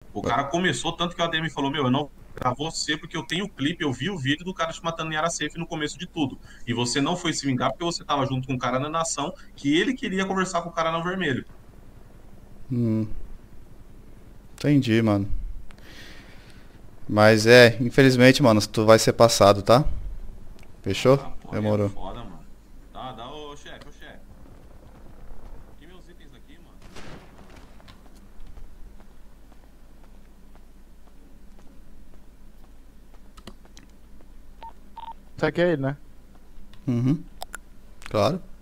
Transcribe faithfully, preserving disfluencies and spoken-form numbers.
O cara começou, tanto que o A D M falou, meu, eu não vou pra você porque eu tenho o clipe, eu vi o vídeo do cara te matando em área safe no começo de tudo. E você não foi se vingar porque você tava junto com o cara na nação, que ele queria conversar com o cara no vermelho. Hum, entendi, mano. Mas é, infelizmente, mano, tu vai ser passado, tá? Fechou? Ah, pô, aí é Demorou. foda, mano. Tá, dá, ô chefe, ô chefe. E meus itens aqui, mano? Isso aqui é ele, né? Uhum, claro.